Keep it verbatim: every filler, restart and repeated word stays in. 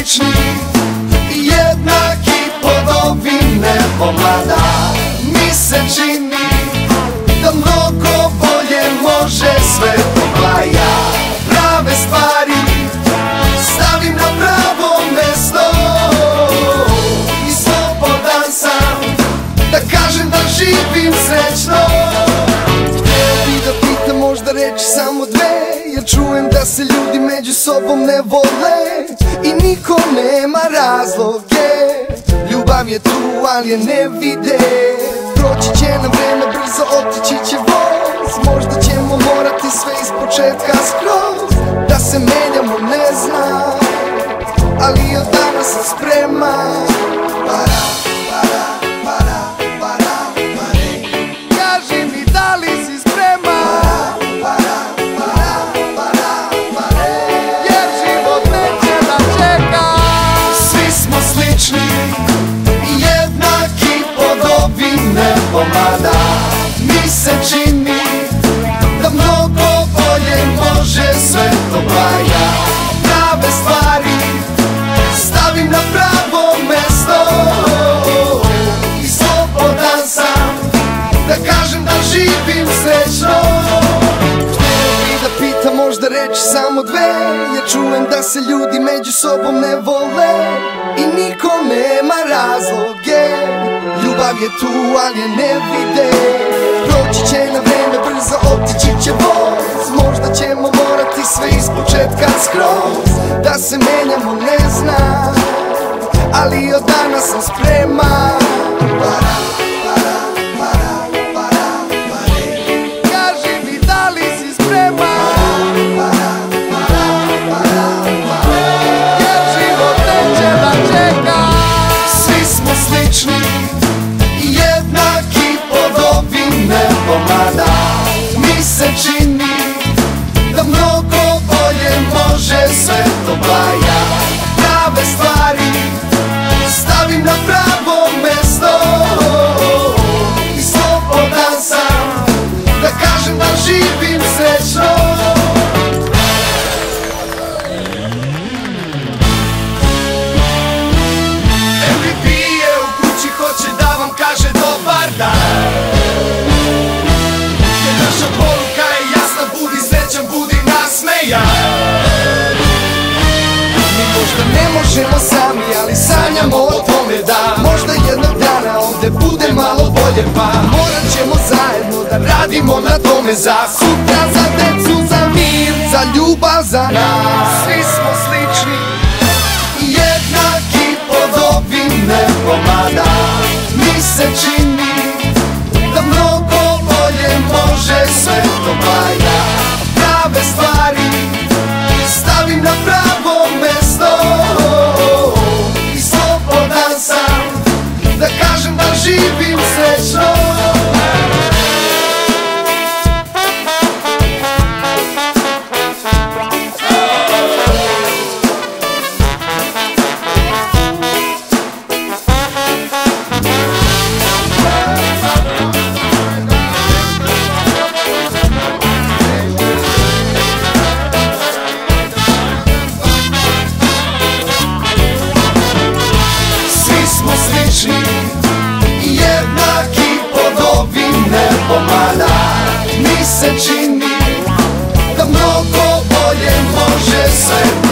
slični i jednaki pod ovim nebom, mada mi se čini da mnogo bolje može sve to, pa ja prave stvari stavim na pravo mesto i slobodan sam da kažem da živim srećno. Htio bi da pitam možda reći samo dve, jer čujem da se ljudi među sobom ne vole i niko nema razloge. Ljubav je tu, ali je ne vide. Proći će nam vreme, brzo otići će voz. Možda ćemo morati sve iz početka skroz. Da se menjamo ne znam, ali od danas sam spreman. Para, para, para, para, pare. Kaži mi da li si spreman. Para, para, para, pare. Jer život neće da čeka. Svi smo slični i jednaki pod ovim nebom, mada mi se čini da mnogo bolje može sve to, pa ja prave stvari stavim na pravo mesto i slobodan sam da kažem da živim srećno. Htio bi da pitam možda reći samo dve, jer čujem da se ljudi među sobom ne vole i niko nema razloge. Ljubav je tu, ali je ne vide. Proći će na vreme, brzo otići će voz. Možda ćemo morati sve iz početka skroz. Da se menjamo ne znam, ali od danas sam spreman. Para, para, para, para, pare. Kaži mi da li si spreman. Para, para, para, pare. Jer život neće da čeka. Svi smo slični i jednaki pod ovim nebom, mada mi se čini da mnogo bolje može sve to, pa ja prave stvari stavim na pravo mesto i slobodan sam da kažem da živim srećno. em ve pe je u kući, hoće da vam kaže dobar dan. Jer naša poruka je jasna, budi srećan, budi nasmejan. Mi možda ne možemo sami, ali sanjamo o tome da možda jednog dana ovde bude malo bolje, pa morat ćemo zajedno da radimo na tome. Za sutra, za decu, za mir, za ljubav, za nas. Svi smo slični i jednaki pod ovim nebom, mada mi se čini da mnogo bolje može sve to, pa ja prave stvari stavim na pravo mesto i slobodan sam da kažem da živim srećno. I jednaki pod ovim nebom, mada mi se čini da mnogo bolje može sve